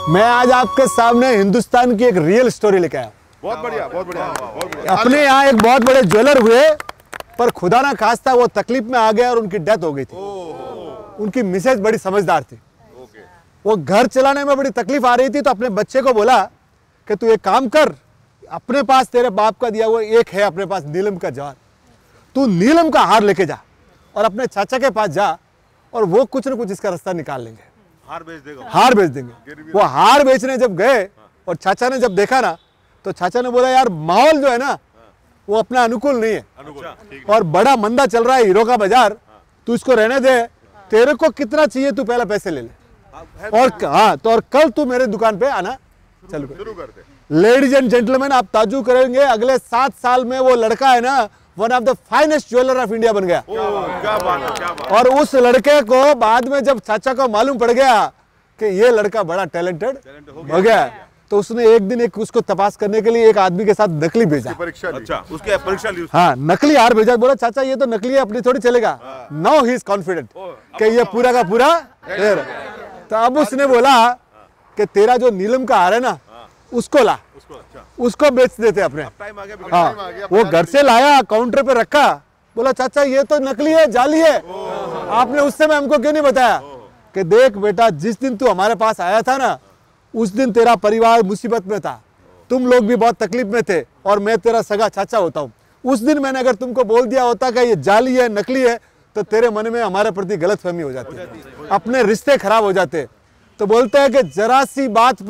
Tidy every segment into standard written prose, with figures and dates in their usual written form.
मैं आज आपके सामने हिंदुस्तान की एक रियल स्टोरी लेके आया। बहुत बढ़िया, बहुत बढ़िया, बहुत बढ़िया। अपने यहाँ एक बहुत बड़े ज्वेलर हुए, पर खुदा ना खास्ता वो तकलीफ में आ गया और उनकी डेथ हो गई थी। उनकी मिसेज बड़ी समझदार थी। वो घर चलाने में बड़ी तकलीफ आ रही थी, तो अपने बच्चे को बोला कि तू एक काम कर, अपने पास तेरे बाप का दिया हुआ एक है अपने पास नीलम का जवाहर, तू नीलम का हार लेके जा और अपने चाचा के पास जा और वो कुछ न कुछ इसका रास्ता निकाल लेंगे। हार बेच देगा। हार बेच देंगे। वो हार बेचने जब गए और चाचा ने जब देखा ना, तो चाचा ने बोला यार माहौल जो है ना वो अपना अनुकूल नहीं है और बड़ा मंदा चल रहा है हीरो का बाजार, तू इसको रहने दे, तेरे को कितना चाहिए तू पहले पैसे ले ले और हाँ तो और कल तू मेरे दुकान पे आना चालू कर दे। लेडीज एंड जेंटलमैन, आप ताज्जुब करेंगे, अगले 7 साल में वो लड़का है ना one of the finest jeweller of India बन गया। क्या बात है, क्या बात। और उस लड़के को बाद में जब चाचा को मालूम पड़ गया कि ये लड़का बड़ा टैलेंटेड हो गया, तो उसने एक दिन एक उसको तपास करने के लिए एक आदमी के साथ नकली भेजा। परीक्षा ली। अच्छा, उसके परीक्षा ली। हाँ, नकली हार भेजा। बोला चाचा ये तो नकली है, अपनी थोड़ी चलेगा। नाउ ही इज कॉन्फिडेंट कि ये पूरा का पूरा है। तो अब उसने बोला कि तेरा जो नीलम का हार है ना उसको ला, उसको बेच देते अपने। हाँ, वो घर से लाया, काउंटर पे रखा, बोला चाचा ये तो नकली है, जाली है, आपने उस समय हमको क्यों नहीं बताया? कि देख बेटा, जिस दिन तू हमारे पास आया था ना उस दिन तेरा परिवार मुसीबत में था, तुम लोग भी बहुत तकलीफ में थे और मैं तेरा सगा चाचा होता हूँ। उस दिन मैंने अगर तुमको बोल दिया होता कि ये जाली है, नकली है, तो तेरे मन में हमारे प्रति गलतफहमी हो जाती, अपने रिश्ते खराब हो जाते। तो बोलते हैं कि जरा सी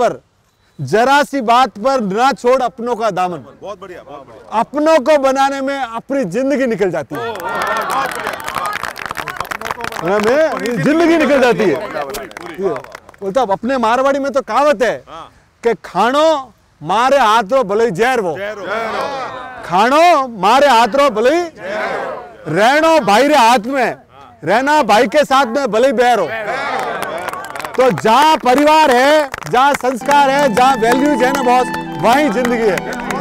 बात पर ना छोड़ अपनों का दामन। बहुत बढ़िया, बहुत बढ़िया। अपनों को बनाने में अपनी जिंदगी निकल जाती है, जिंदगी निकल जाती है। बोलता अपने मारवाड़ी में तो कहावत है कि खानो मारे हाथ रो भले जहर वो, खानो मारे हाथ रो भले रहनो भाई रे हाथ में, रहना भाई के साथ में भले बहर हो। तो जहाँ परिवार है, जहाँ संस्कार है, जहाँ वैल्यूज है ना बॉस, वहीं जिंदगी है।